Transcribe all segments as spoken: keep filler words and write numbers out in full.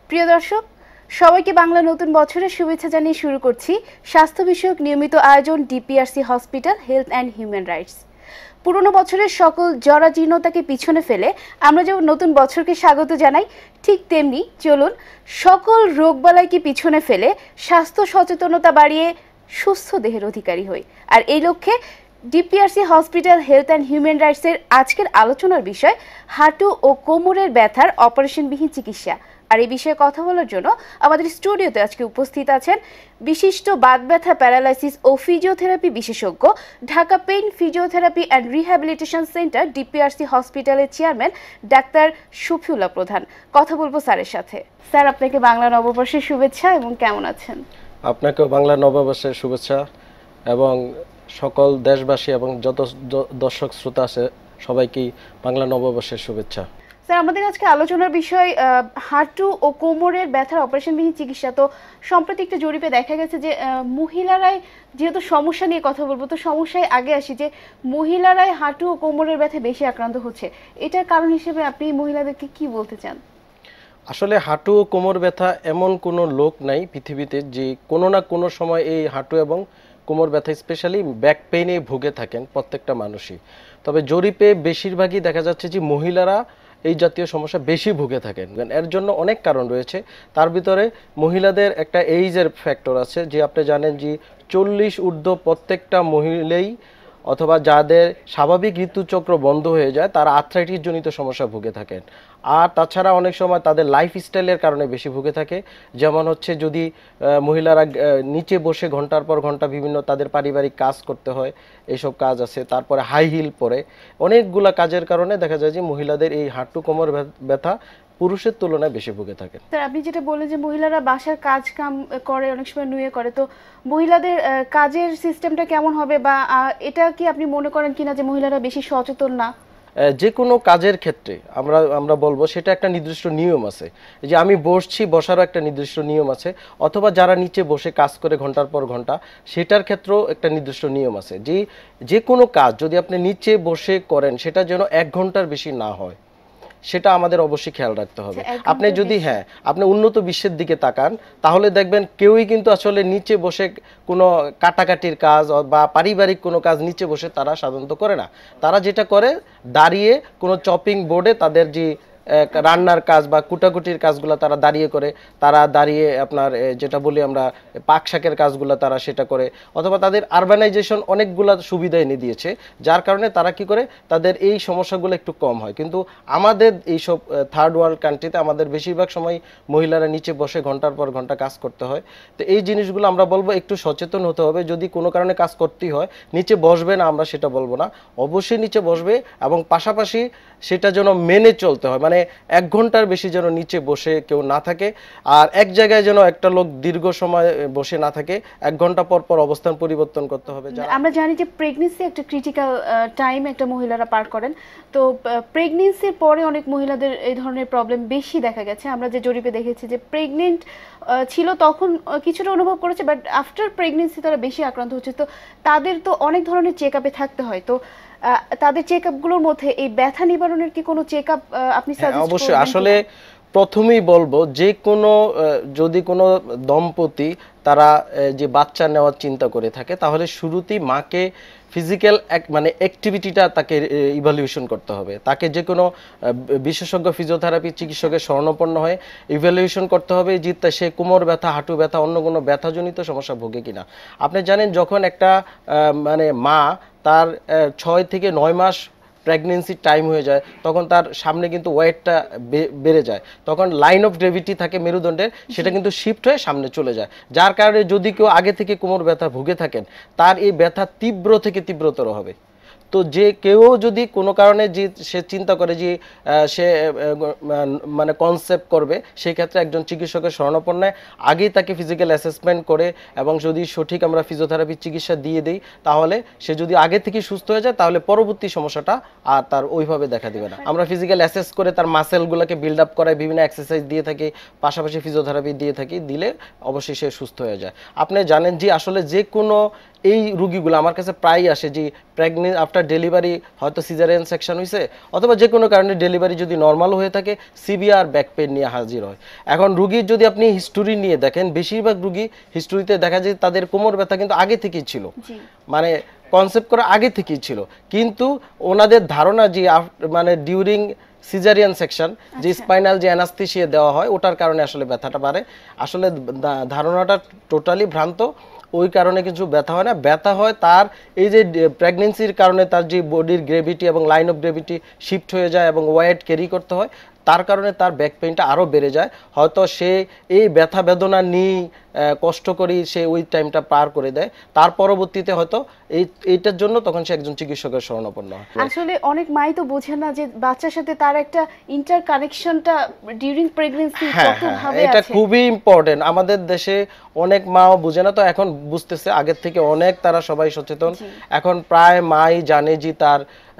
প্রিয় দর্শক, সবাইকে বাংলা নতুন বছরের শুভেচ্ছা জানিয়ে শুরু করছি স্বাস্থ্য বিষয়ক নিয়মিত আয়োজন DPRC hospital health and human rights. পুরনো বছরের সকল জরাজীর্ণতাকে পিছনে ফেলে আমরা যেমন নতুন বছরকে স্বাগত জানাই, ঠিক তেমনি চলুন সকল রোগবালাইকে পিছনে ফেলে স্বাস্থ্য সচেতনতা বাড়িয়ে সুস্থ দেহের অধিকারী হই। আর এই লক্ষ্যে DPRC hospital health and human রাইটসের আজকের আলোচনার বিষয় হাঁটু ও কোমরের ব্যথার অপারেশনবিহীন চিকিৎসা। আর এই বিষয়ে কথা বলার জন্য আমাদের স্টুডিওতে আজকে উপস্থিত আছেন বিশিষ্ট বাত ব্যথা, প্যারালাইসিস ও ফিজিওথেরাপি বিশেষজ্ঞ, Dhaka pain physiotherapy and rehabilitation centre DPRC হসপিটালের চেয়ারম্যান ডাক্তার শফিউল্লাহ প্রধান। কথা বলবো স্যারের সাথে। স্যার, আপনাকে বাংলা নববর্ষের শুভেচ্ছা এবং কেমন আছেন? আপনাকেও বাংলা নববর্ষের শুভেচ্ছা এবং সকল দেশবাসী এবং যত দর্শক শ্রোতা আছে সবাইকেই বাংলা নববর্ষের শুভেচ্ছা। স্যার, আমাদের আজকে আলোচনার বিষয় হাঁটু ও কোমরের ব্যথার অপারেশনবিহীন চিকিৎসা। তো সম্প্রতি একটা জরিপে দেখা গেছে যে মহিলারাই, যেহেতু সমস্যা নিয়ে কথা বলবো তো সমস্যায় আগে আসি, যে মহিলারাই হাঁটু ও কোমরের ব্যথা বেশি আক্রান্ত হচ্ছে। এটার কারণ হিসেবে আপনি মহিলাদেরকে কি বলতে চান? আসলে হাঁটু ও কোমর ব্যথা এমন কোনো লোক নাই পৃথিবীতে যে কোনো না কোনো সময় এই হাঁটু এবং কোমর ব্যথা, স্পেশালি ব্যাক পেইনে ভুগে থাকেন প্রত্যেকটা মানুষই। তবে জরিপে বেশিরভাগই দেখা যাচ্ছে যে মহিলারা এই জাতীয় সমস্যা বেশি ভুগে থাকেন। এর জন্য অনেক কারণ রয়েছে। তার ভিতরে মহিলাদের একটা এইজের ফ্যাক্টর আছে, যে আপনি জানেন যে চল্লিশ ঊর্ধ্ব প্রত্যেকটা মহিলাই অথবা যাদের স্বাভাবিক ঋতুচক্র বন্ধ হয়ে যায় তারা আর্থ্রাইটিস জনিত সমস্যা ভুগে থাকেন। আর তাছাড়া অনেক সময় তাদের লাইফস্টাইলের কারণে বেশি ভুগে থাকে। যেমন হচ্ছে যদি মহিলারা নিচে বসে ঘন্টার পর ঘন্টা বিভিন্ন তাদের পারিবারিক কাজ করতে হয়, এইসব কাজ আছে, তারপরে হাই হিল পরে অনেকগুলা কাজের কারণে দেখা যায় যে মহিলাদের এই হাঁটু কোমর ব্যথা পুরুষের তুলনায় বেশি ভুগে থাকে। স্যার, আপনি যেটা বললেন যে মহিলারা বাসার কাজ কাম করে, অনেক সময় নুয়ে করে, তো মহিলাদের কাজের সিস্টেমটা কেমন হবে, বা এটা কি আপনি মনে করেন কিনা যে মহিলারা বেশি সচেতন না? যে কোনো কাজের ক্ষেত্রে আমরা আমরা বলবো সেটা একটা নির্দিষ্ট নিয়ম আছে, যে আমি বসছি, বসারও একটা নির্দিষ্ট নিয়ম আছে, অথবা যারা নিচে বসে কাজ করে ঘন্টার পর ঘন্টা সেটার ক্ষেত্রেও একটা নির্দিষ্ট নিয়ম আছে। যে যে কোনো কাজ যদি আপনি নিচে বসে করেন সেটা যেন এক ঘন্টার বেশি না হয়, সেটা আমাদের অবশ্যই খেয়াল রাখতে হবে। আপনি যদি হ্যাঁ আপনি উন্নত বিশ্বের দিকে তাকান তাহলে দেখবেন কেউই কিন্তু আসলে নিচে বসে কোনো কাটাকাটির কাজ বা পারিবারিক কোনো কাজ নিচে বসে তারা সাধারণত করে না। তারা যেটা করে, দাঁড়িয়ে কোনো চপিং বোর্ডে তাদের যে রান্নার কাজ বা কুটাকুটির কাজগুলো তারা দাঁড়িয়ে করে, তারা দাঁড়িয়ে আপনার যেটা বলি আমরা পাক শাকের কাজগুলো তারা সেটা করে, অথবা তাদের আরবানাইজেশন অনেকগুলো সুবিধা এনে দিয়েছে, যার কারণে তারা কি করে তাদের এই সমস্যাগুলো একটু কম হয়। কিন্তু আমাদের এইসব থার্ড ওয়ার্ল্ড কান্ট্রিতে আমাদের বেশিরভাগ সময় মহিলারা নিচে বসে ঘন্টার পর ঘন্টা কাজ করতে হয়। তো এই জিনিসগুলো আমরা বলবো একটু সচেতন হতে হবে। যদি কোনো কারণে কাজ করতেই হয়, নিচে বসবে না আমরা সেটা বলবো না, অবশ্যই নিচে বসবে, এবং পাশাপাশি সেটা যেন মেনে চলতে হয়। মানে এক ঘন্টার বেশি যেন নিচে বসে কেউ না থাকে, আর এক জায়গায় যেন একটা লোক দীর্ঘ সময় বসে না থাকে। এক ঘন্টা পর পর অবস্থান পরিবর্তন করতে হবে। আমরা জানি যে প্রেগনেন্সি একটা ক্রিটিক্যাল টাইম একটা মহিলারা পার করেন, তো প্রেগনেন্সির পরে অনেক মহিলাদের এই ধরনের প্রবলেম বেশি দেখা গেছে। আমরা যে জরিপে দেখেছি যে প্রেগনেন্ট ছিল তখন কিছুটা অনুভব করেছে, বাট আফটার প্রেগনেন্সি তারা বেশি আক্রান্ত হচ্ছে। তো তাদের তো অনেক ধরনের চেক আপে থাকতে হয়, তো তাদের চেক আপগুলোর মধ্যে এই ব্যথা নিবারণের কি কোনো চেক আপ আপনি সাজেস্ট করবেন? অবশ্যই। আসলে প্রথমেই বলবো, যে কোনো যদি কোনো দম্পতি তারা যে বাচ্চা নেওয়ার চিন্তা করে থাকে তাহলে শুরুতেই মাকে ফিজিক্যাল মানে অ্যাক্টিভিটিটা তাকে ইভ্যালুয়েশন করতে হবে। তাকে যে কোনো বিশেষজ্ঞ ফিজিওথেরাপি চিকিৎসকের শরণাপন্ন হয়ে ইভ্যালুয়েশন করতে হবে যে সে কোমর ব্যথা, হাঁটু ব্যথা, অন্য কোনো ব্যথাজনিত সমস্যা ভোগে কিনা। আপনি জানেন যখন একটা মানে মা তার ছয় থেকে নয় মাস প্রেগনেন্সি টাইম হয়ে যায় তখন তার সামনে কিন্তু ওয়েটটা বেড়ে যায়, তখন লাইন অফ গ্র্যাভিটি থাকে মেরুদণ্ডের, সেটা কিন্তু শিফট হয়ে সামনে চলে যায়। যার কারণে যদি কেউ আগে থেকে কোমর ব্যথা ভুগে থাকেন তার এই ব্যথা তীব্র থেকে তীব্রতর হবে। তো যে কেউ যদি কোনো কারণে যে সে চিন্তা করে যে সে মানে কনসেপ্ট করবে, সেই ক্ষেত্রে একজন চিকিৎসকের শরণাপন্ন আগেই তাকে ফিজিক্যাল অ্যাসেসমেন্ট করে এবং যদি সঠিক আমরা ফিজিওথেরাপি চিকিৎসা দিয়ে দিই তাহলে সে যদি আগে থেকে সুস্থ হয়ে যায় তাহলে পরবর্তী সমস্যাটা আর তার ওইভাবে দেখা দিবে না। আমরা ফিজিক্যাল অ্যাসেস করে তার মাসেলগুলোকে বিল্ড আপ করায় বিভিন্ন এক্সারসাইজ দিয়ে থাকি, পাশাপাশি ফিজিওথেরাপি দিয়ে থাকি, দিলে অবশ্যই সে সুস্থ হয়ে যায়। আপনি জানেন যে আসলে যে কোনো এই রুগীগুলো আমার কাছে প্রায় আসে যে প্রেগনেন্ট আফটার ডেলিভারি হয়তো সিজারিয়ান সেকশন হয়েছে অথবা যে কোনো কারণে ডেলিভারি যদি নর্মাল হয়ে থাকে সিভিয়ার ব্যাক পেন নিয়ে হাজির হয়। এখন রুগীর যদি আপনি হিস্টোরি নিয়ে দেখেন বেশিরভাগ রুগী হিস্টোরিতে দেখা যায় তাদের কোমর ব্যথা কিন্তু আগে থেকেই ছিল, মানে কনসেপ্ট করা আগে থেকেই ছিল, কিন্তু ওনাদের ধারণা যে মানে ডিউরিং সিজারিয়ান সেকশন যে স্পাইনাল যে অ্যানাস্থেসিয়া দেওয়া হয় ওটার কারণে আসলে ব্যথাটা বাড়ে। আসলে ধারণাটা টোটালি ভ্রান্ত, ওই কারণে কিছু ব্যথা হয় না। ব্যথা হয় তার এই যে প্রেগনেন্সির কারণে তার যে বডির গ্রেভিটি এবং লাইন অফ গ্রেভিটি শিফট হয়ে যায় এবং ওয়েট ক্যারি করতে হয়, তার কারণে তার ব্যাক পেইনটা আরও বেড়ে যায়। হয়তো সে এই ব্যথা বেদনা নিয়ে কষ্ট করি সে ওই টাইমটা পার করে দেয়, তার পরবর্তীতে হয়তো এই এইটার জন্য তখন সে একজন চিকিৎসকের শরণাপন্ন হয়। আসলে অনেক মাই তো বোঝে না যে বাচ্চার সাথে তার একটা ইন্টার কানেকশনটা ডিউরিং প্রেগন্যান্সি কত ভাবে আছে। এটা খুবই ইম্পর্টেন্ট, আমাদের দেশে অনেক মাও বোঝে না, তো এখন বুঝতেছে, আগের থেকে অনেক তারা সবাই সচেতন। এখন প্রায় মাই জানে যে তার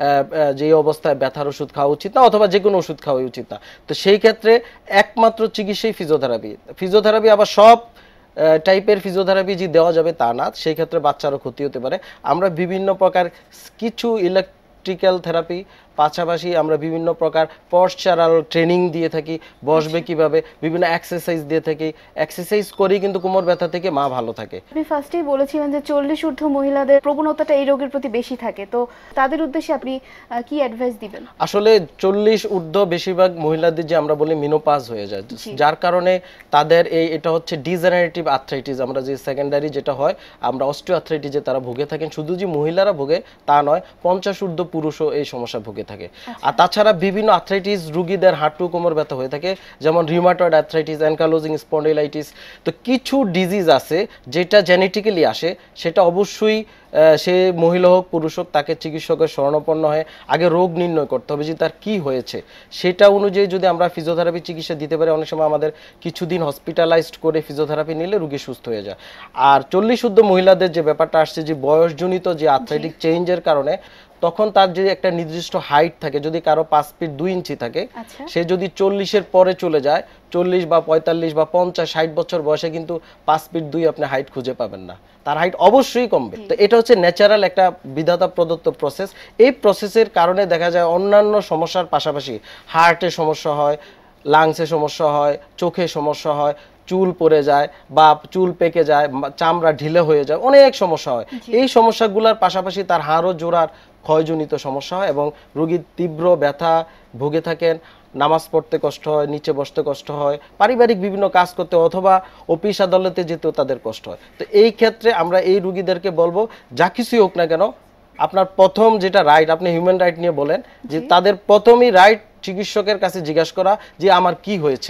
যে অবস্থায় ব্যথার ওষুধ খাওয়া উচিত না অথবা যে কোনো ওষুধ খাওয়া উচিত না। তো সেই ক্ষেত্রে একমাত্র চিকিৎসাই ফিজিওথেরাপি। ফিজিওথেরাপি আবার সব টাইপের ফিজিওথেরাপি যে দেওয়া যাবে তা না, সেই ক্ষেত্রে বাচ্চারও ক্ষতি হতে পারে। আমরা বিভিন্ন প্রকার কিছু ইলেকট্রিক্যাল থেরাপি, পাশাপাশি আমরা বিভিন্ন প্রকার পশ্চারাল ট্রেনিং দিয়ে থাকি, বসবে কিভাবে, বিভিন্ন এক্সারসাইজ দিয়ে থাকি। এক্সারসাইজ করেই কিন্তু কোমর ব্যথা থেকে মা ভালো থাকে। আপনি ফার্স্টেই বলেছিলেন যে চল্লিশ ঊর্ধ্ব মহিলাদের প্রবণতাটা এই রোগের প্রতি বেশি থাকে, তো তাদের উদ্দেশ্যে আপনি কি অ্যাডভাইস দিবেন? আসলে চল্লিশ ঊর্ধ্ব বেশিরভাগ মহিলাদের যে আমরা বলি মিনোপাজ হয়ে যায়, যার কারণে তাদের এই এটা হচ্ছে ডিজেনারেটিভ আর্থ্রাইটিস, আমরা যে সেকেন্ডারি যেটা হয় আমরা অস্টিও আর্থ্রাইটিসে তারা ভুগে থাকেন। শুধু যে মহিলারা ভোগে তা নয়, পঞ্চাশ ঊর্ধ্ব পুরুষও এই সমস্যা ভুগে থাকে। আর তাছাড়া বিভিন্ন আর্থ্রাইটিস রোগীদের হাঁটু কোমর ব্যথা হয়ে থাকে, যেমন রিউমাটয়েড আর্থ্রাইটিস, অ্যানকালোজিং স্পন্ডিলাইটিস। তো কিছু ডিজিজ আছে যেটা জেনেটিক্যালি আসে, সেটা অবশ্যই সে মহিলা হোক পুরুষ হোক তাকে চিকিৎসকের শরণাপন্ন হয়ে আগে রোগ নির্ণয় করতে হবে যে তার কি হয়েছে, সেটা অনুযায়ী যদি আমরা ফিজিওথেরাপি চিকিৎসা দিতে পারি, অনেক সময় আমাদের কিছুদিন হসপিটালাইজড করে ফিজিওথেরাপি নিলে রোগী সুস্থ হয়ে যায়। আর চল্লিশ ঊর্ধ্ব মহিলাদের যে ব্যাপারটা আসছে যে বয়সজনিত যে আর্থ্রাইটিক চেঞ্জের কারণে, তখন তার যে একটা নির্দিষ্ট হাইট থাকে, যদি কারো পাঁচ ফিট দুই ইঞ্চি থাকে, সে যদি চল্লিশের পরে চলে যায়, চল্লিশ বা পঁয়তাল্লিশ বা পঞ্চাশ ষাট বছর বয়সে কিন্তু পাঁচ ফিট দুই আপনি হাইট খুঁজে পাবেন না, তার হাইট অবশ্যই কমবে। তো এটা হচ্ছে ন্যাচারাল একটা বিধাতা প্রদত্ত প্রসেস। এই প্রসেসের কারণে দেখা যায় অন্যান্য সমস্যার পাশাপাশি হার্টের সমস্যা হয়, লাংসের সমস্যা হয়, চোখে সমস্যা হয়, চুল পড়ে যায় বা চুল পেকে যায়, চামড়া ঢিলে হয়ে যায়, অনেক সমস্যা হয়। এই সমস্যাগুলোর পাশাপাশি তার হাড় ও জোড়ার ক্ষয়জনিত সমস্যা হয় এবং রোগীর তীব্র ব্যথা ভুগে থাকেন, নামাজ পড়তে কষ্ট হয়, নিচে বসতে কষ্ট হয়, পারিবারিক বিভিন্ন কাজ করতে অথবা অফিস আদালতে যেতেও তাদের কষ্ট হয়। তো এই ক্ষেত্রে আমরা এই রোগীদেরকে বলবো, যা কিছুই হোক না কেন, আপনার প্রথম যেটা রাইট, আপনি হিউম্যান রাইট নিয়ে বলেন, যে তাদের প্রথমেই রাইট চিকিৎসকের কাছে জিজ্ঞাসা করা যে আমার কি হয়েছে।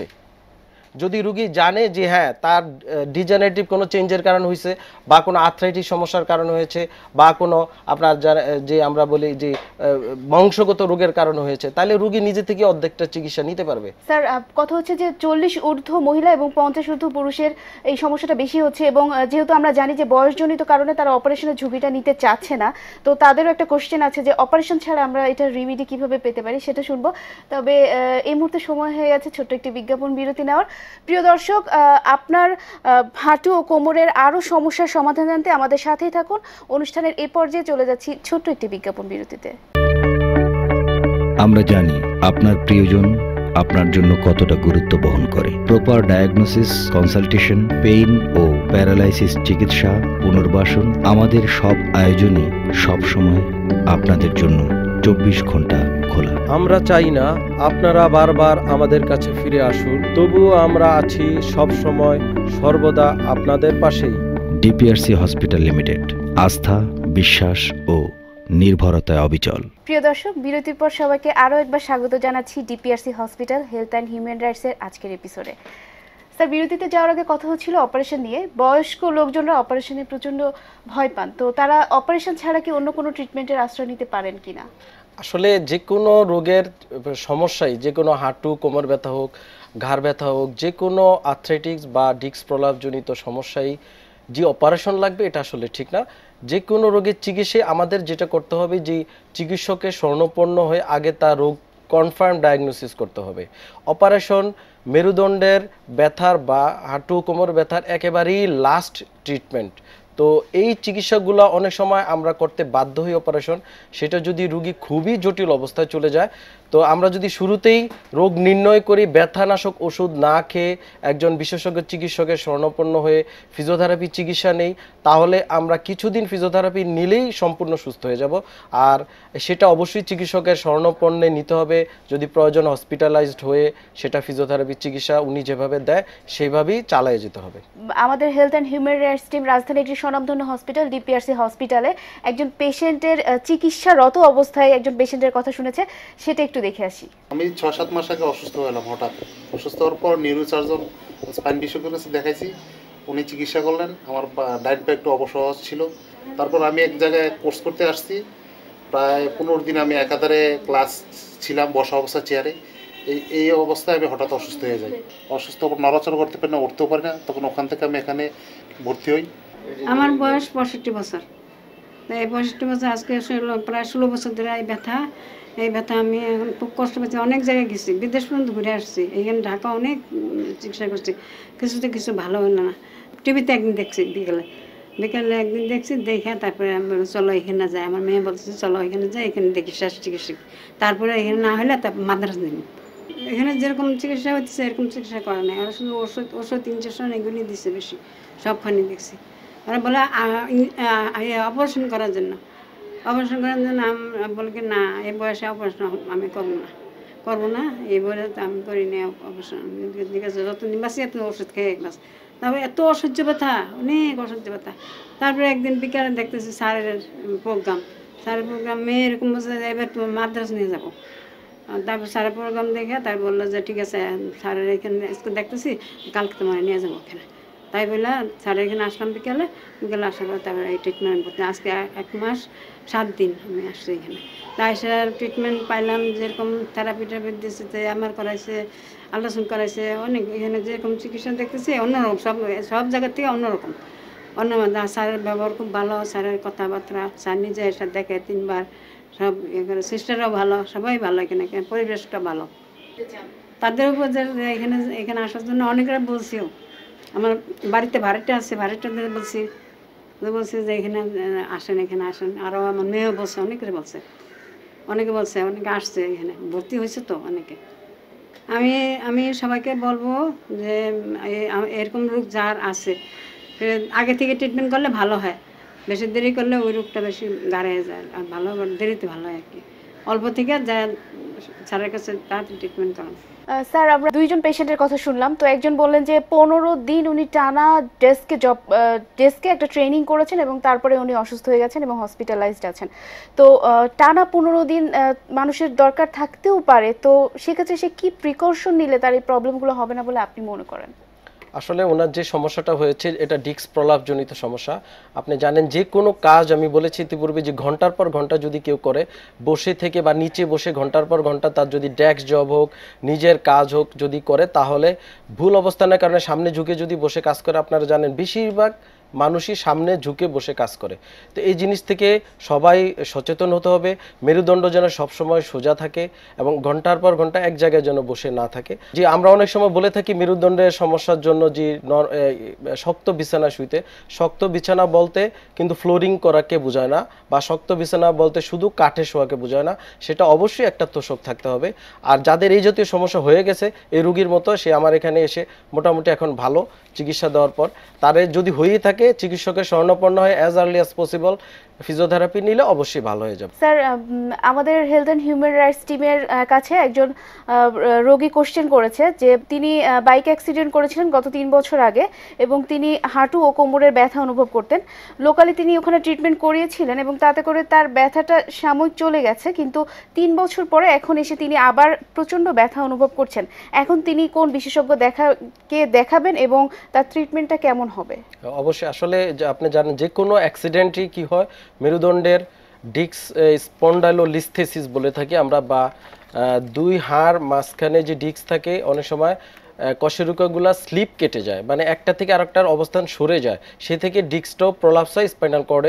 যদি রোগী জানে যে হ্যাঁ তার ডিজেনারেটিভ কোনো চেঞ্জের কারণে হয়েছে বা কোনো আর্থ্রাইটিস সমস্যার কারণে হয়েছে বা কোনো আপনার যে আমরা বলি যে বংশগত রোগের কারণে হয়েছে, তাহলে রোগী নিজে থেকে অর্ধেকটা চিকিৎসা নিতে পারবে। স্যার, কথা হচ্ছে যে চল্লিশ ঊর্ধ্ব মহিলা এবং পঞ্চাশ ঊর্ধ্ব পুরুষের এই সমস্যাটা বেশি হচ্ছে এবং যেহেতু আমরা জানি যে বয়সজনিত কারণে তারা অপারেশনের ঝুঁকিটা নিতে চাচ্ছে না, তো তাদেরও একটা কোশ্চেন আছে যে অপারেশন ছাড়া আমরা এটা রিমিডি কিভাবে পেতে পারি, সেটা শুনবো। তবে এই মুহূর্তে সময় হয়ে গেছে ছোট্ট একটি বিজ্ঞাপন বিরতি নেওয়ার। প্রিয় দর্শক, আপনার হাঁটু ও কোমরের আরও সমস্যার সমাধান জানতে আমাদের সাথেই থাকুন। অনুষ্ঠানের এই পর্যায়ে চলে যাচ্ছি ছোট্ট একটি বিজ্ঞাপন বিরতিতে। আমরা জানি আপনার প্রিয়জন আপনার জন্য কতটা গুরুত্ব বহন করে। প্রপার ডায়াগনোসিস, কনসালটেশন, পেইন ও প্যারালাইসিস চিকিৎসা, পুনর্বাসন, আমাদের সব আয়োজনই সবসময় আপনাদের জন্য চব্বিশ ঘন্টা খোলা। আমরা চাই না আপনারা বারবার আমাদের কাছে ফিরে আসুন, তবুও আমরা আছি সব সময় সর্বদা আপনাদের পাশেই। ডিপিআরসি হসপিটাল লিমিটেড, আস্থা, বিশ্বাস ও নির্ভরতায় অবিচল। প্রিয় দর্শক, বিরতির পর সবাইকে আরও একবার স্বাগত জানাচ্ছি DPRC hospital health and human রাইটসের আজকের এপিসোডে। স্যার, বিরতিতে যাওয়ার আগে কথা হচ্ছিল অপারেশন নিয়ে। বয়স্ক লোকজনরা অপারেশনে প্রচণ্ড ভয় পান, তো তারা অপারেশন ছাড়া কি অন্য কোনো ট্রিটমেন্টের আশ্রয় নিতে পারেন কিনা? আসলে যে কোনো রোগের সমস্যাই, যে কোনো হাঁটু কোমর ব্যথা হোক, ঘাড় ব্যথা হোক, যে কোনো আর্থ্রাইটিস বা ডিস্ক প্রলাপজনিত সমস্যাই যে অপারেশন লাগবে এটা আসলে ঠিক না। যে কোনো রোগের চিকিৎসায় আমাদের যেটা করতে হবে, যে চিকিৎসকের শরণাপন্ন হয়ে আগে তার রোগ কনফার্ম ডায়াগনোসিস করতে হবে। অপারেশন মেরুদণ্ডের ব্যথার বা হাঁটু কোমর ব্যথার একেবারেই লাস্ট ট্রিটমেন্ট। তো এই চিকিৎসাগুলো অনেক সময় আমরা করতে বাধ্য হই অপারেশন, সেটা যদি রুগী খুবই জটিল অবস্থায় চলে যায়, তো আমরা যদি শুরুতেই রোগ নির্ণয় করি, ব্যথানাশক ওষুধ না খেয়ে একজন বিশেষজ্ঞ চিকিৎসকের শরণাপন্ন হয়ে ফিজিওথেরাপি চিকিৎসা নেই, তাহলে আমরা কিছুদিন ফিজিওথেরাপি নিলেই সম্পূর্ণ সুস্থ হয়ে যাব। আর সেটা অবশ্যই চিকিৎসকের শরণাপন্নে নিতে হবে, যদি প্রয়োজন হসপিটালাইজড হয়ে সেটা ফিজিওথেরাপি চিকিৎসা উনি যেভাবে দেয় সেইভাবেই চালিয়ে যেতে হবে। আমাদের health and human rights team রাজধানীর একটি স্বনামধন্য হসপিটাল ডিপিআরসি হসপিটালে একজন পেশেন্টের চিকিৎসারত অবস্থায় একজন পেশেন্টের কথা শুনেছে, সেটা একটু দেখে আসি। আমি ছয় সাত মাস আগে অসুস্থ হলাম। হঠাৎ অসুস্থ হওয়ার পর নিউরোসার্জন স্পাইন বিশেষজ্ঞের কাছে দেখাইছি, উনি চিকিৎসা করলেন। আমার ডায়েট বা একটু অবসহজ ছিল। তারপর আমি এক জায়গায় কোর্স করতে আসছি, প্রায় পনেরো দিন আমি একাধারে ক্লাস ছিলাম বসা অবস্থা চেয়ারে। এই এই অবস্থায় আমি হঠাৎ অসুস্থ হয়ে যাই। অসুস্থ নড়াচড়া করতে পারি না, উঠতেও পারি না। তখন ওখান থেকে আমি এখানে ভর্তি হই। আমার বয়স পঁয়ষট্টি বছর। এই পঁয়ষট্টি বছর আজকে প্রায় ষোলো বছর ধরে এই ব্যথা এই ব্যথা আমি এখন খুব কষ্ট পাচ্ছি। অনেক জায়গায় গেছি, বিদেশ পর্যন্ত ঘুরে আসছি, এইখানে ঢাকা অনেক চিকিৎসা করছি, কিছুতে কিছু ভালো হলো না। টিভিতে একদিন দেখছি, বিকেলে বিকেলে একদিন দেখছি, দেখে তারপরে আমি চলো এখানে যাই। আমার মেয়ে বলছে চলো এখানে যাই, এখানে দেখি শেষ চিকিৎসা। তারপরে এখানে না হলে তারপর মাদ্রাস দিন। এখানে যেরকম চিকিৎসা হচ্ছে এরকম চিকিৎসা করা নেই। আর শুধু ওষুধ ওষুধ ইঞ্জেকশন এগুলি দিচ্ছে বেশি, সবখানে দেখছি। ওরা বলে অপারেশন করার জন্য অপারেশন করার জন্য আমি বলি কি না, এই বয়সে অপারেশন আমি করবো না করবো না এই বয়সে তো আমি করি নি অপারেশন। ঠিক আছে, যতদিন বাঁচি এত ওষুধ খেয়ে বাস। তারপরে এত অসহ্য ব্যথা, অনেক অসহ্য ব্যথা। তারপরে একদিন বিকালে দেখতেছি স্যারের প্রোগ্রাম স্যারের প্রোগ্রাম মেয়ে এরকম বলছে যে এবার তোমার মাদ্রাস নিয়ে যাবো। তারপর স্যারের প্রোগ্রাম দেখে তাই বললো যে ঠিক আছে স্যারের এখানে দেখতেছি, কালকে তোমার নিয়ে যাবো ওখানে। তাই বললে স্যারের এখানে আসলাম বিকেলে বিকেলে আসার পর তারপরে এই ট্রিটমেন্ট করতে আজকে এক মাস সাত দিন আমি আসছি এখানে। তাই সে ট্রিটমেন্ট পাইলাম, যেরকম থেরাপি ট্যারাপি দিয়েছে, আমার করাইছে, আল্ট্রাসাউন্ড করাইছে, অনেক এখানে যেরকম চিকিৎসা দেখতেছি অন্যরকম, সব সব জায়গার থেকে অন্যরকম অন্য। স্যারের ব্যবহার খুব ভালো, স্যারের কথাবার্তা, স্যার নিজে এসে দেখে তিনবার, সব এখানে সিস্টারও ভালো, সবাই ভালো এখানে, পরিবেশটা ভালো। তাদের উপর যে এখানে এখানে আসার জন্য অনেকরা বলছিও। আমার বাড়িতে ভাড়াটা আছে, ভাড়াটা বলছি বলছি যে এখানে আসেন, এখানে আসেন। আরও আমার মেয়েও বলছে, অনেকে বলছে অনেকে বলছে অনেকে আসছে এখানে ভর্তি হয়েছে তো অনেকে। আমি আমি সবাইকে বলবো যে এরকম রোগ যার আছে আগে থেকে ট্রিটমেন্ট করলে ভালো হয়। বেশি দেরি করলে ওই রোগটা বেশি গাড়িয়ে যায়, আর ভালো দেরিতে ভালো হয় আর কি। অল্প থেকে যা স্যারের কাছে তাড়াতাড়ি ট্রিটমেন্ট করান। স্যার, আমরা দুইজন পেশেন্টের কথা শুনলাম। তো একজন বললেন যে পনেরো দিন উনি টানা ডেস্কে জব ডেস্কে একটা ট্রেনিং করেছেন এবং তারপরে উনি অসুস্থ হয়ে গেছেন এবং হসপিটালাইজড আছেন। তো টানা পনেরো দিন মানুষের দরকার থাকতেও পারে, তো সেক্ষেত্রে সে কি প্রিকশন নিলে তার এই প্রবলেমগুলো হবে না বলে আপনি মনে করেন? আসলে ওনার যে সমস্যাটা হয়েছে এটা ডিস্ক প্রলাপজনিত সমস্যা। আপনি জানেন যে কোনো কাজ, আমি বলেছি ইতিপূর্বে, যে ঘন্টার পর ঘন্টা যদি কেউ করে বসে থেকে বা নিচে বসে ঘন্টার পর ঘন্টা, তার যদি ডেস্ক জব হোক, নিজের কাজ হোক যদি করে, তাহলে ভুল অবস্থানের কারণে সামনে ঝুঁকে যদি বসে কাজ করে, আপনারা জানেন বেশিরভাগ মানুষই সামনে ঝুঁকে বসে কাজ করে। তো এই জিনিস থেকে সবাই সচেতন হতে হবে, মেরুদণ্ড যেন সবসময় সোজা থাকে এবং ঘন্টার পর ঘন্টা এক জায়গায় যেন বসে না থাকে। যে আমরা অনেক সময় বলে থাকি মেরুদণ্ডের সমস্যার জন্য যে শক্ত বিছানা শুইতে, শক্ত বিছানা বলতে কিন্তু ফ্লোরিং করাকে বোঝায় না, বা শক্ত বিছানা বলতে শুধু কাঠে শোয়াকে বোঝায় না, সেটা অবশ্যই একটা তোষক থাকতে হবে। আর যাদের এই জাতীয় সমস্যা হয়ে গেছে এই রোগীর মতো, সে আমার এখানে এসে মোটামুটি এখন ভালো চিকিৎসা দেওয়ার পর, তারে যদি হয়েই থাকে চিকিৎসকের শরণাপন্ন হয় as early as possible physiotherapy নিলে অবশ্যই ভালো হয়ে যাবে। স্যার, আমাদের হেলথ অ্যান্ড হিউম্যান রাইটস টিমের কাছে একজন রোগী কোশ্চেন করেছে যে তিনি বাইক অ্যাক্সিডেন্ট করেছিলেন গত তিন বছর আগে এবং তিনি হাঁটু ও কোমরের ব্যথা অনুভব করতেন। লোকালি তিনি ওখানে ট্রিটমেন্ট করিয়েছিলেন এবং তাতে করে তার ব্যথাটা সাময়িক চলে গেছে, কিন্তু তিন বছর পরে এখন এসে তিনি আবার প্রচণ্ড ব্যথা অনুভব করছেন। এখন তিনি কোন বিশেষজ্ঞ দেখাকে দেখাবেন এবং তার ট্রিটমেন্টটা কেমন হবে? অবশ্যই, আসলে আপনি জানেন যে কোনো অ্যাক্সিডেন্টই কি হয়, মেরুদণ্ডের ডিস্ক স্পন্ডাইলোলিস্থেসিস বলে থাকি আমরা, বা দুই হাড় মাঝখানে যে ডিস্ক থাকে, অনেক সময় কশেরুকাগুলা স্লিপ কেটে যায়, মানে একটা থেকে আরেকটার অবস্থান সরে যায়, সে থেকে ডিস্কটাও প্রলাপস হয়, স্পাইনাল কর্ডে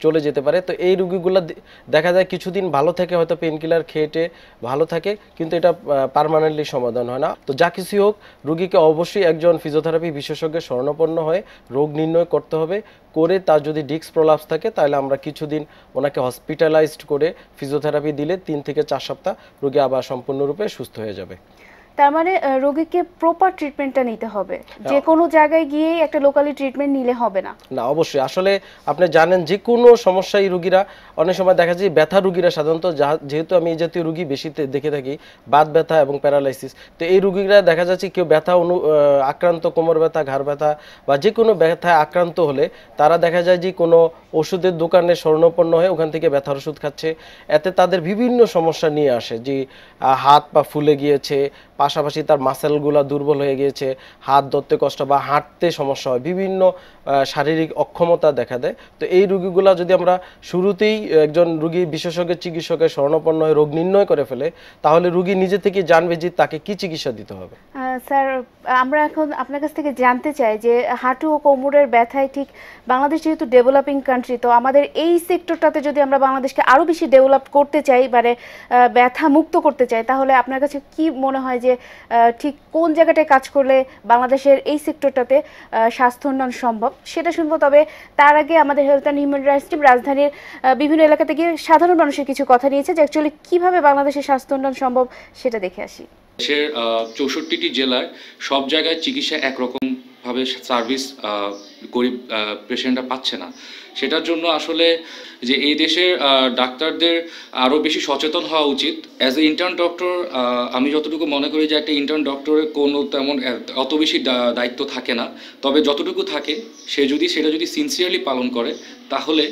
চলে যেতে পারে। তো এই রোগীগুলো দেখা যায় কিছুদিন ভালো থেকে হয়তো পেন কিলার খেয়ে ভালো থাকে, কিন্তু এটা পার্মানেন্টলি সমাধান হয় না। তো যা কিছু হোক, রোগীকে অবশ্যই একজন ফিজিওথেরাপি বিশেষজ্ঞের শরণাপন্ন হয়ে রোগ নির্ণয় করতে হবে। করে তার যদি ডিস্ক প্রলাপস থাকে তাহলে আমরা কিছুদিন ওনাকে হসপিটালাইজড করে ফিজিওথেরাপি দিলে তিন থেকে চার সপ্তাহ রোগী আবার সম্পূর্ণরূপে সুস্থ হয়ে যাবে। তার মানে রোগীকে প্রপার ট্রিটমেন্টটা নিতে হবে, যে কোনো জায়গায় গিয়ে একটা লোকালি ট্রিটমেন্ট নিলে হবে না। না, অবশ্যই। আসলে আপনি জানেন যে কোনো সমস্যায় রোগীরা অনেক সময় দেখা যায় ব্যথা রোগীরা সাধারণত, যেহেতু আমি এই জাতীয় রোগী বেশি দেখে থাকি, বাত ব্যথা এবং প্যারালাইসিস, তো এই রোগীরা দেখা যাচ্ছে কেউ ব্যথা অনু আক্রান্ত কোমর ব্যথা, ঘাড় ব্যথা বা যে কোনো ব্যথায় আক্রান্ত হলে তারা দেখা যায় যে কোনো ওষুধের দোকানে শরণাপন্ন হয়ে ওখান থেকে ব্যথার ওষুধ খাচ্ছে। এতে তাদের বিভিন্ন সমস্যা নিয়ে আসে, যে হাত পা ফুলে গিয়েছে, পাশাপাশি তার মাসেলগুলো দুর্বল হয়ে গিয়েছে, হাত ধরতে কষ্ট বা হাঁটতে সমস্যা হয়, বিভিন্ন শারীরিক অক্ষমতা দেখা দেয়। তো এই রোগীগুলা যদি আমরা শুরুতেই একজন রোগী বিশেষজ্ঞ চিকিৎসকের শরণাপন্ন হয়ে রোগ নির্ণয় করে ফেলে, তাহলে রোগী নিজে থেকে জানবে যে তাকে কি চিকিৎসা দিতে হবে। স্যার, আমরা এখন আপনার কাছ থেকে জানতে চাই যে হাঁটু ও কোমরের ব্যথায়, ঠিক বাংলাদেশ যেহেতু ডেভেলপিং কান্ট্রি, তো আমাদের এই সেক্টরটাতে যদি আমরা বাংলাদেশকে আরও বেশি ডেভেলপ করতে চাই, মানে ব্যথা মুক্ত করতে চাই, তাহলে আপনার কাছে কি মনে হয় যে ঠিক কোন জায়গাটায় কাজ করলে বাংলাদেশের এই সেক্টরটাতে স্বাস্থ্য উন্নয়ন সম্ভব, সেটা শুনবো। তবে তার আগে আমাদের health and human rights team রাজধানীর বিভিন্ন এলাকাতে গিয়ে সাধারণ মানুষের কিছু কথা নিয়েছে যে অ্যাকচুয়ালি কীভাবে বাংলাদেশের স্বাস্থ্য উন্নয়ন সম্ভব সেটা দেখে আসি। দেশের চৌষট্টিটি জেলায় সব জায়গায় চিকিৎসা একরকম ভাবে সার্ভিস গরিব পেশেন্টরা পাচ্ছে না। সেটার জন্য আসলে যে এই দেশের ডাক্তারদের আরও বেশি সচেতন হওয়া উচিত। অ্যাজ এ ইন্টার্ন ডক্টর আমি যতটুকু মনে করি যে একটা ইন্টার্ন ডক্টরের কোনো তেমন অত বেশি দায়িত্ব থাকে না, তবে যতটুকু থাকে সে যদি সেটা যদি সিনসিয়ারলি পালন করে তাহলে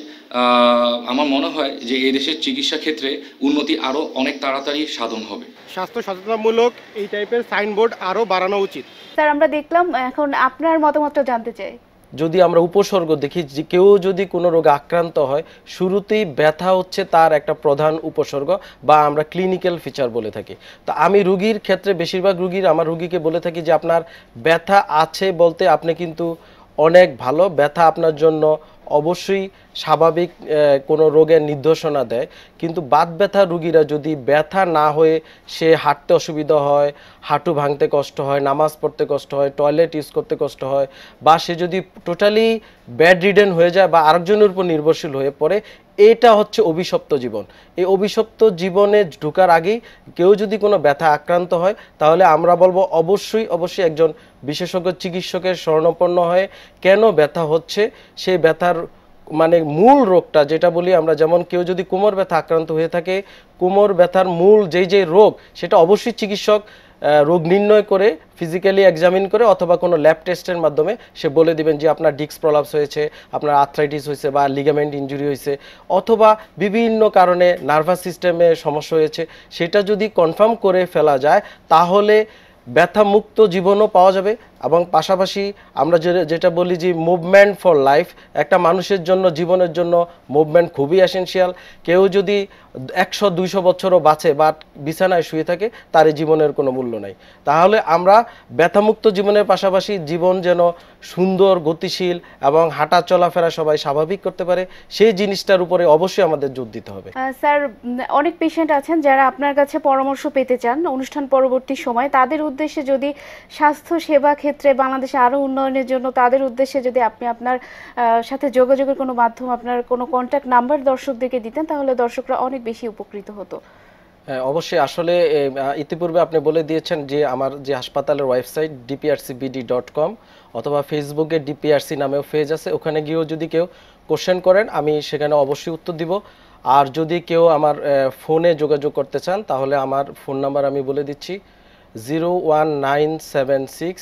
আমার মনে হয় যে এই দেশের চিকিৎসা ক্ষেত্রে উন্নতি আরও অনেক তাড়াতাড়ি সাধন হবে। স্বাস্থ্য সচেতনতামূলক এই টাইপের সাইনবোর্ড আরও বাড়ানো উচিত। স্যার, আমরা দেখলাম, এখন আপনার মতামতটা জানতে চাই। যদি আমরা উপসর্গ দেখি যে কেউ যদি কোনো রোগে আক্রান্ত হয়, শুরুতেই ব্যথা হচ্ছে তার একটা প্রধান উপসর্গ বা আমরা ক্লিনিক্যাল ফিচার বলে থাকি। তো আমি রুগীর ক্ষেত্রে বেশিরভাগ রুগীর আমার রুগীকে বলে থাকি যে আপনার ব্যথা আছে বলতে আপনি কিন্তু অনেক ভালো, ব্যথা আপনার জন্য অবশ্যই স্বাভাবিক কোনো রোগের নির্দেশনা দেয়। কিন্তু বাত ব্যথা রুগীরা যদি ব্যথা না হয়ে সে হাঁটতে অসুবিধা হয়, হাঁটু ভাঙতে কষ্ট হয়, নামাজ পড়তে কষ্ট হয়, টয়লেট ইউজ করতে কষ্ট হয়, বা সে যদি টোটালি ব্যাড রিডেন হয়ে যায় বা আরেকজনের উপর নির্ভরশীল হয়ে পড়ে, এটা হচ্ছে অভিশপ্ত জীবন। এই অভিশপ্ত জীবনে ঢোকার আগেই কেউ যদি কোনো ব্যথা আক্রান্ত হয়, তাহলে আমরা বলবো অবশ্যই অবশ্যই একজন বিশেষজ্ঞ চিকিৎসকের শরণাপন্ন হয়ে কেন ব্যথা হচ্ছে, সেই ব্যথার মানে মূল রোগটা যেটা বলি আমরা, যেমন কেউ যদি কোমর ব্যথা আক্রান্ত হয়ে থাকে, কোমর ব্যথার মূল যেই যেই রোগ সেটা অবশ্যই চিকিৎসক রোগ নির্ণয় করে ফিজিক্যালি এক্সামিন করে অথবা কোনো ল্যাব টেস্টের মাধ্যমে সে বলে দিবেন যে আপনার ডিস্ক প্রলাপস হয়েছে, আপনার আর্থ্রাইটিস হয়েছে বা লিগামেন্ট ইনজুরি হয়েছে, অথবা বিভিন্ন কারণে নার্ভাস সিস্টেমে সমস্যা হয়েছে। সেটা যদি কনফার্ম করে ফেলা যায় তাহলে ব্যথা মুক্ত জীবনও পাওয়া যাবে। এবং পাশাপাশি আমরা যেটা বলি যে মুভমেন্ট ফর লাইফ, একটা মানুষের জন্য জীবনের জন্য মুভমেন্ট খুবই এসেনশিয়াল। কেউ যদি একশো দুইশো বছরও বাঁচে বা বিছানায় শুয়ে থাকে, তার জীবনের কোনো মূল্য নাই। তাহলে আমরা ব্যথামুক্ত জীবনের পাশাপাশি জীবন যেন সুন্দর, গতিশীল এবং হাঁটা চলাফেরা সবাই স্বাভাবিক করতে পারে, সেই জিনিসটার উপরে অবশ্যই আমাদের জোর দিতে হবে। স্যার, অনেক পেশেন্ট আছেন যারা আপনার কাছে পরামর্শ পেতে চান অনুষ্ঠান পরবর্তী সময়, তাদের উদ্দেশ্যে যদি স্বাস্থ্য সেবা ক্ষেত্রে বাংলাদেশে আরও উন্নয়নের জন্য তাদের উদ্দেশ্যে যদি আপনি আপনার সাথে যোগাযোগের কোনো মাধ্যম, আপনার কোনো কন্ট্যাক্ট নাম্বার দর্শকদেরকে দিতেন, তাহলে দর্শকরা অনেক বেশি উপকৃত হতো। হ্যাঁ, অবশ্যই। আসলে ইতিপূর্বে আপনি বলে দিয়েছেন যে আমার যে হাসপাতালের website DPRC BD dot com অথবা ফেসবুকে ডিপিআরসি নামেও পেজ আছে, ওখানে গিয়েও যদি কেউ কোশ্চেন করেন আমি সেখানে অবশ্যই উত্তর দিব। আর যদি কেউ আমার ফোনে যোগাযোগ করতে চান তাহলে আমার ফোন নাম্বার আমি বলে দিচ্ছি, zero one nine seven six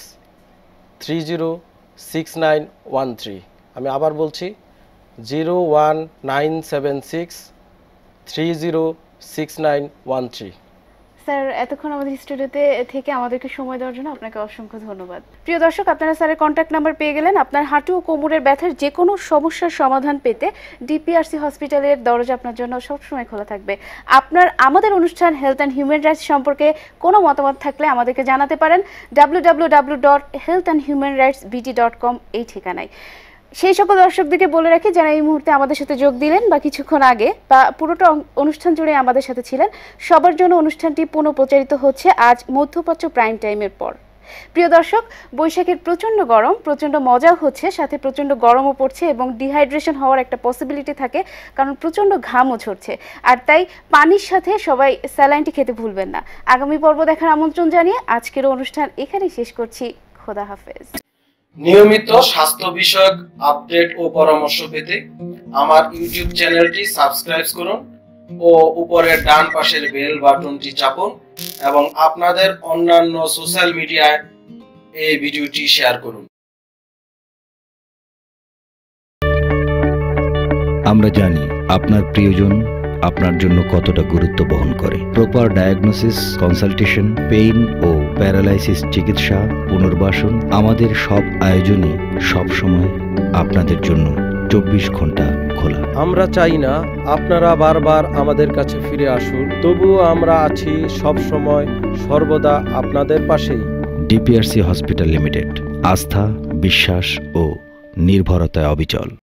three zero six nine one three. আমি আবার বলছি, zero one nine seven six three zero six nine one three. Sir, এতক্ষণ আমাদের স্টুডিওতে থেকে আমাদেরকে সময় দেওয়ার জন্য আপনাকে অসংখ্য ধন্যবাদ। প্রিয় দর্শক, আপনারা স্যারের কন্ট্যাক্ট নাম্বার পেয়ে গেলেন। আপনার হাঁটু ও কোমরের ব্যথার যে কোনো সমস্যার সমাধান পেতে ডিপিআরসি হসপিটালের দরজা আপনার জন্য সবসময় খোলা থাকবে। আপনার আমাদের অনুষ্ঠান হেলথ অ্যান্ড হিউম্যান রাইটস সম্পর্কে কোনো মতামত থাকলে আমাদেরকে জানাতে পারেন W W W dot health and human rights BD dot com এই ঠিকানায়। সেই সকল দর্শকদেরকে বলে রাখি যারা এই মুহূর্তে আমাদের সাথে যোগ দিলেন বা কিছুক্ষণ আগে বা পুরোটা অনুষ্ঠান জুড়ে আমাদের সাথে ছিলেন, সবার জন্য অনুষ্ঠানটি পুনঃ প্রচারিত হচ্ছে আজ মধ্যপ্রাচ্য প্রাইম টাইমের পর। প্রিয় দর্শক, বৈশাখের প্রচণ্ড গরম, প্রচণ্ড মজাও হচ্ছে, সাথে প্রচণ্ড গরমও পড়ছে এবং ডিহাইড্রেশন হওয়ার একটা পসিবিলিটি থাকে, কারণ প্রচণ্ড ঘামও ঝরছে। আর তাই পানির সাথে সবাই স্যালাইনটি খেতে ভুলবেন না। আগামী পর্ব দেখার আমন্ত্রণ জানিয়ে আজকের অনুষ্ঠান এখানেই শেষ করছি। খোদা হাফেজ। নিয়মিত স্বাস্থ্য বিষয়ক আপডেট ও পরামর্শ পেতে আমার ইউটিউব চ্যানেলটি সাবস্ক্রাইব করুন ও উপরের ডান পাশের বেল বাটনটি চাপুন এবং আপনাদের অন্যান্য সোশ্যাল মিডিয়ায় এই ভিডিওটি শেয়ার করুন। আমরা জানি আপনার প্রিয়জন আপনার জন্য কতটা গুরুত্ব বহন করে। প্রপার ডায়াগনোসিস, কনসালটেশন, পেইন ও প্যারালাইসিস চিকিৎসা, পুনর্বাসন, আমাদের সব আয়োজনই সব সময় আপনাদের জন্য চব্বিশ ঘন্টা খোলা। আমরা চাই না আপনারা বারবার আমাদের কাছে ফিরে আসুন, তবুও আমরা আছি সব সময় সর্বদা আপনাদের পাশেই। ডিপিআরসি হসপিটাল লিমিটেড, আস্থা, বিশ্বাস ও নির্ভরতায় অবিচল।